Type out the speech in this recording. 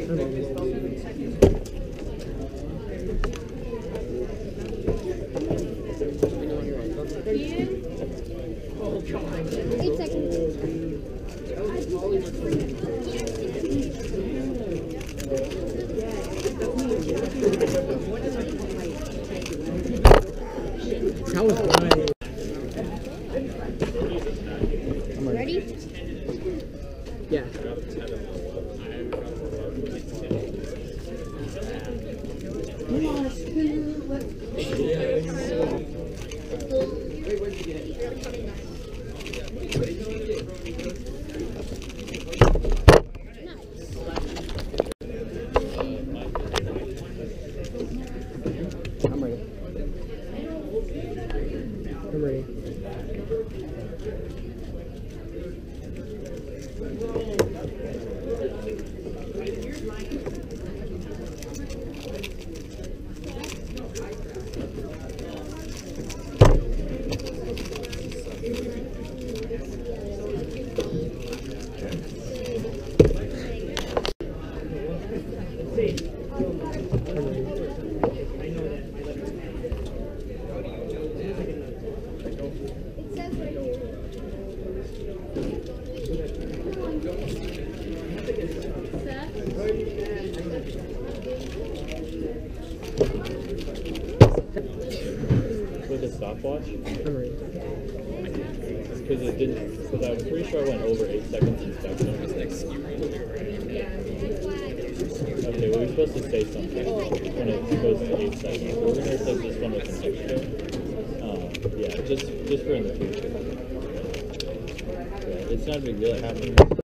8 seconds. That was right. Ready? Yeah. I'm ready. I'm ready. With a stopwatch? I'm ready. Because it didn't. Because I'm pretty sure I went over 8 seconds in section. Okay, well, we're supposed to say something when it goes to 8 seconds. We're gonna replace this one with an extra. Yeah, just for in the future. Yeah, it's not a big deal. It happens.